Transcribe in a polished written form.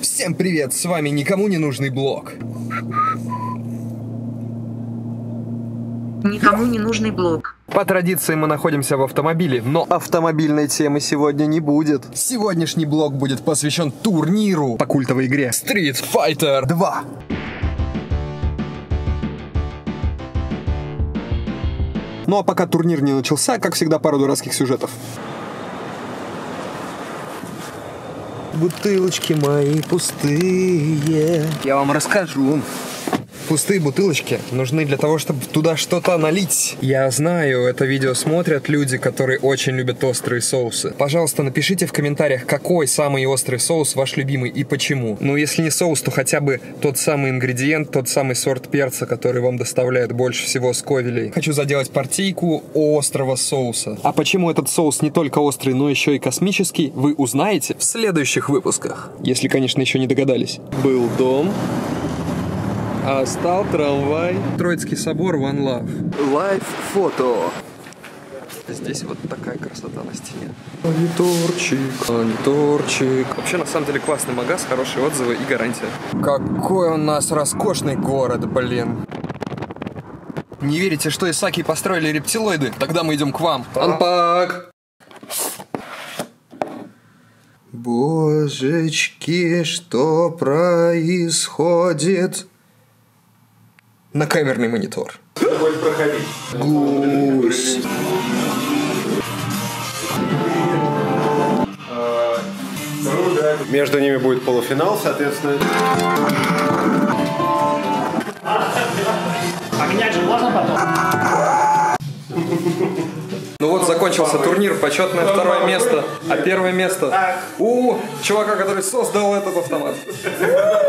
Всем привет, с вами никому не нужный блог. Никому не нужный блог. По традиции мы находимся в автомобиле, но автомобильной темы сегодня не будет. Сегодняшний блог будет посвящен турниру по культовой игре Street Fighter 2. Ну а пока турнир не начался, как всегда, пару дурацких сюжетов. Бутылочки мои пустые. Я вам расскажу. Пустые бутылочки нужны для того, чтобы туда что-то налить. Я знаю, это видео смотрят люди, которые очень любят острые соусы. Пожалуйста, напишите в комментариях, какой самый острый соус ваш любимый и почему. Ну, если не соус, то хотя бы тот самый ингредиент, тот самый сорт перца, который вам доставляет больше всего сковелей. Хочу заделать партийку острого соуса. А почему этот соус не только острый, но еще и космический, вы узнаете в следующих выпусках. Если, конечно, еще не догадались. Был дом, а стал трамвай. Троицкий собор, One Love. Лайв-фото. Здесь вот такая красота на стене. Мониторчик. Вообще, на самом деле, классный магаз, хорошие отзывы и гарантия. Какой у нас роскошный город, блин. Не верите, что Исаки построили рептилоиды? Тогда мы идем к вам. Анпак! Божечки, что происходит? На камерный монитор. Будет проходить. Гусь. Между ними будет полуфинал, соответственно. Поменять же можно потом? Ну вот, закончился турнир, почетное второе место, а первое место у чувака, который создал этот автомат.